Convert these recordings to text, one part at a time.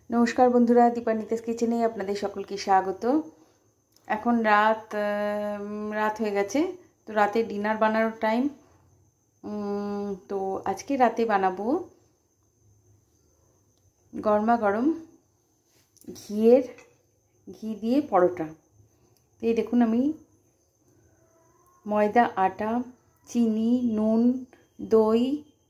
नमस्कार बंधुरा दीपानितेश किचेने आपनादेर सकलके स्वागत। एखन रात हो गेछे तो राते डिनार बानानोर टाइम। तो आजके राते बानाबो गरमा गरम घी दिए परोटा। तो ये देखुन आमी मयदा आटा चीनी नून दई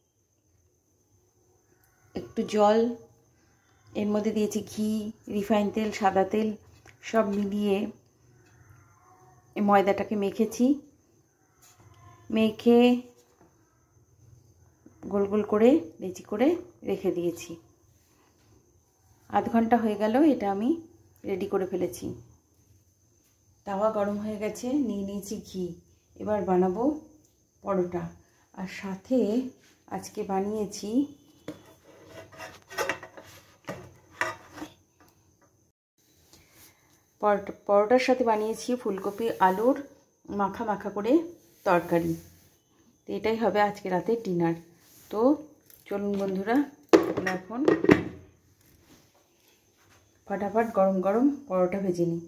एकटू जल एर मध्य दिएछि घी रिफाइन तेल सादा तेल सब मिलिए मयदाटाके मेखेछि। मेखे गोल गोल करे लेचि करे रेखे दिएछि। आध घंटा हये गेल एटा आमी रेडी करे फेलेछि। तावा गरम हये गेछे, निये निয়েছি घी। एबार बानाबो परोटा और साथे आजके बानिয়েছি परोटार साथे बानिয়েছি फुलकपि आलुर माखा माखा करे तरकारी। तो एटाई हबे आजके राते डिनार। तो चलुन बंधुरा আমরা এখন फटाफट गरम गरम परोटा भेजे निই।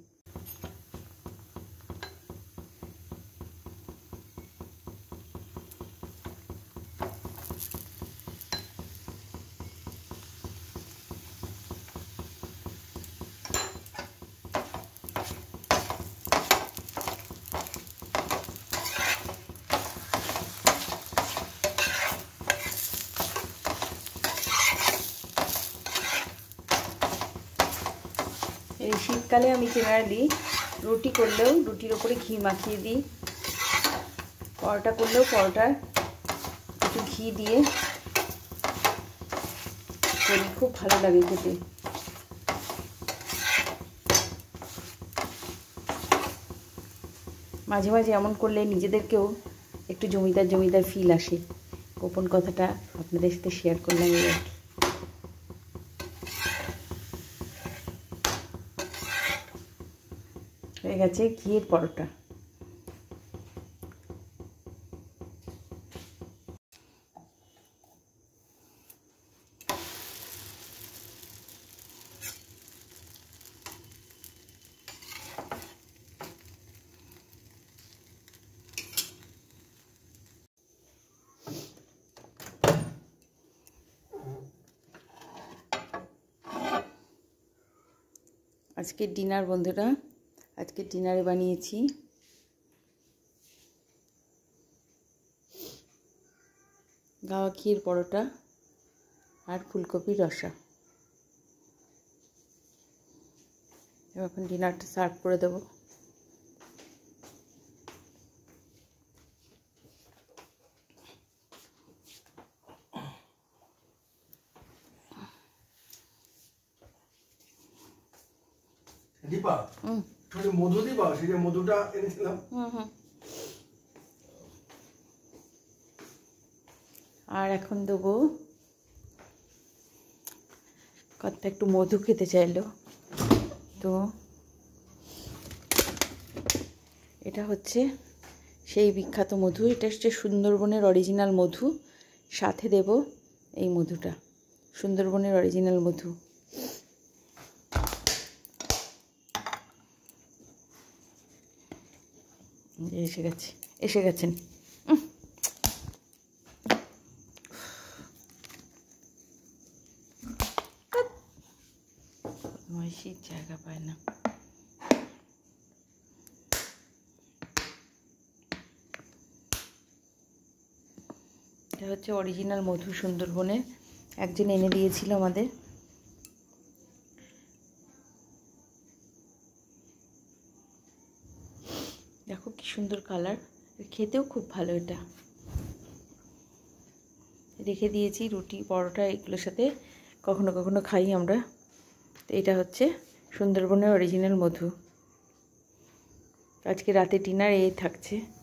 शीतकाले आमी जेनारेली रुटी करलेও रुटिर उपरे घी माखिए दी, परोटा करलेও परोटार एकटु घी दिए करी, खूब भालो लागे खेते। माझे माझे एमन करले निजेदेरकेও एकटु जमिदार जमिदार फिल आसे। गोपन कथाटा आपनादेर साथे शेयर करलाम এই আর কি। হয়ে গেছে ঘিয়ের পরোটা। আজকে ডিনার বন্ধুরা, আজকে ডিনারে বানিয়েছি গাওয়া ঘিয়ের পরোটা আর ফুলকপির রসা। এখন ডিনারটা সার্ভ করে দেব। দীপা একটু মধু দিবা, সেই যে মধুটা এনেছিলাম। আর এখন দেবো কত একটু মধু খেতে চাইলো, তো এটা হচ্ছে সেই বিখ্যাত মধু। এটা হচ্ছে সুন্দরবনের অরিজিনাল মধু। সাথে দেব এই মধুটা, সুন্দরবনের অরিজিনাল মধু। এসে গেছেন। বদমাইশির জায়গা পায় না। এটা হচ্ছে অরিজিনাল মধু সুন্দরবনের, একজন এনে দিয়েছিল আমাদের। দেখো কি সুন্দর কালার, খেতেও খুব ভালো। এটা রেখে দিয়েছি রুটি পরোটা এগুলোর সাথে, কখনো কখনো খাই আমরা। তো এটা হচ্ছে সুন্দরবনের অরিজিনাল মধু। আজকে রাতে ডিনার এই থাকছে।